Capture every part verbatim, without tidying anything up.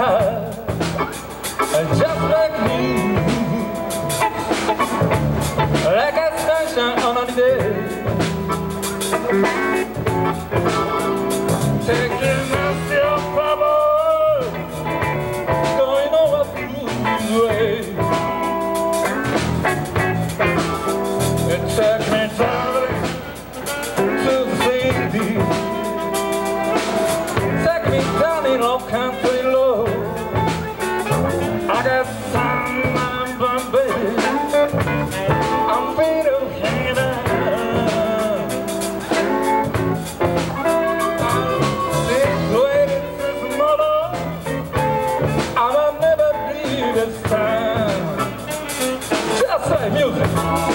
heart, just like me, like a sunshine on a day. Taking myself trouble, going over blues way. It took me traveling to the city, took me down in old country road. I got some I'm baby, I'm afraid of hanging out. This way since mother, I'll never be this time. Just like music.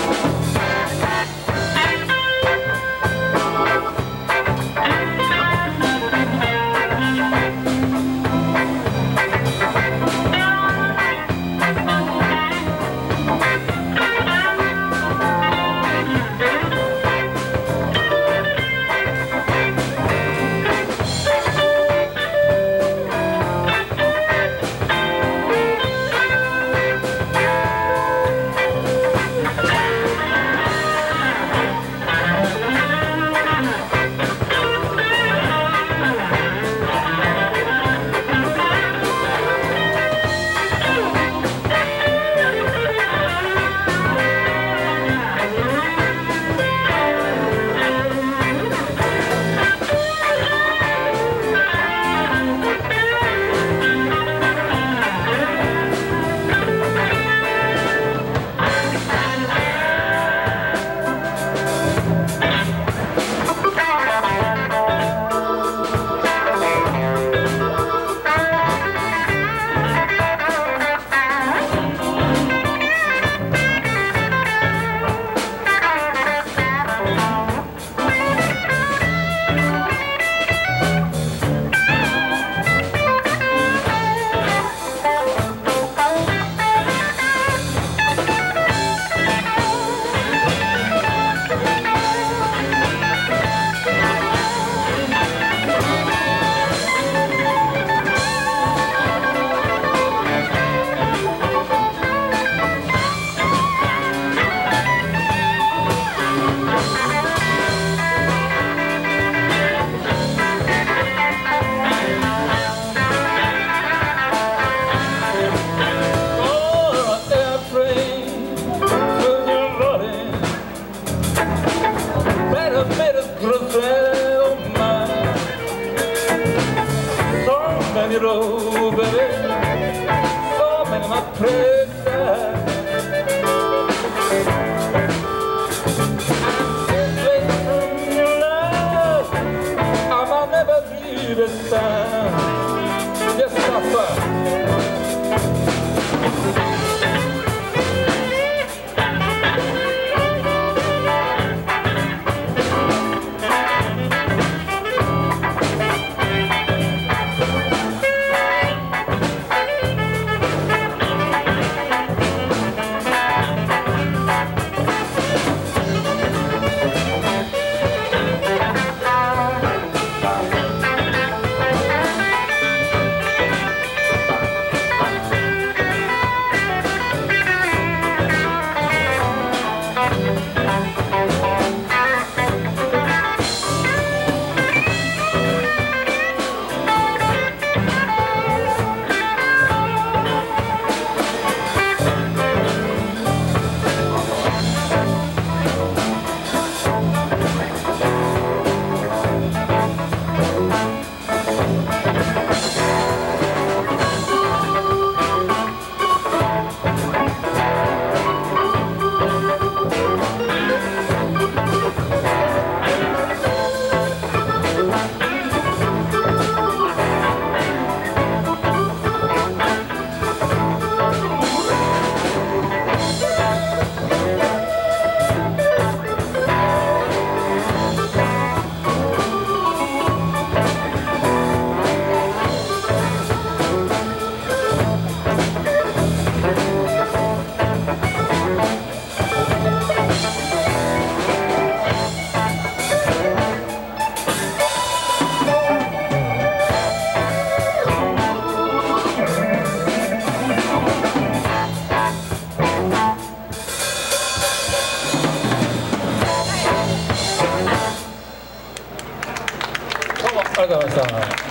Road, baby, so many my prayers. This from your love, I'll never be this time. Yes, Papa. りがとうございました。